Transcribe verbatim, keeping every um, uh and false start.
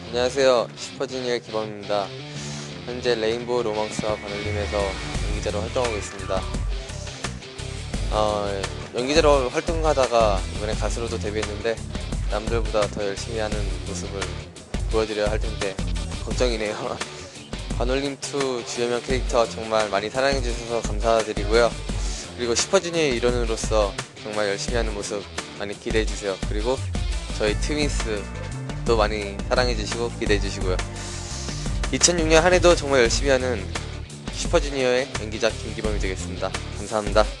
안녕하세요. 슈퍼주니어 기범입니다. 현재 레인보우 로망스와 반올림에서 연기자로 활동하고 있습니다. 어, 연기자로 활동하다가 이번에 가수로도 데뷔했는데 남들보다 더 열심히 하는 모습을 보여드려야 할 텐데 걱정이네요. 반올림이 주연명 캐릭터 정말 많이 사랑해주셔서 감사드리고요. 그리고 슈퍼주니어의 일원으로서 정말 열심히 하는 모습 많이 기대해주세요. 그리고 저희 트윈스도 많이 사랑해주시고 기대해주시고요. 이천육 년 한 해도 정말 열심히 하는 슈퍼주니어의 연기자 김기범이 되겠습니다. 감사합니다.